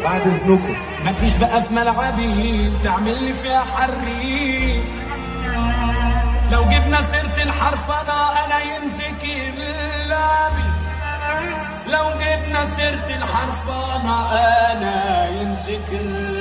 بعد اذنكم ما تجيش بقى في ملعبي تعمل لي فيها حريف. لو جبنا سيرة الحرفنة انا يمسك اللعبي. لو جبنا سيرة الحرفنة انا يمسك اللعبي.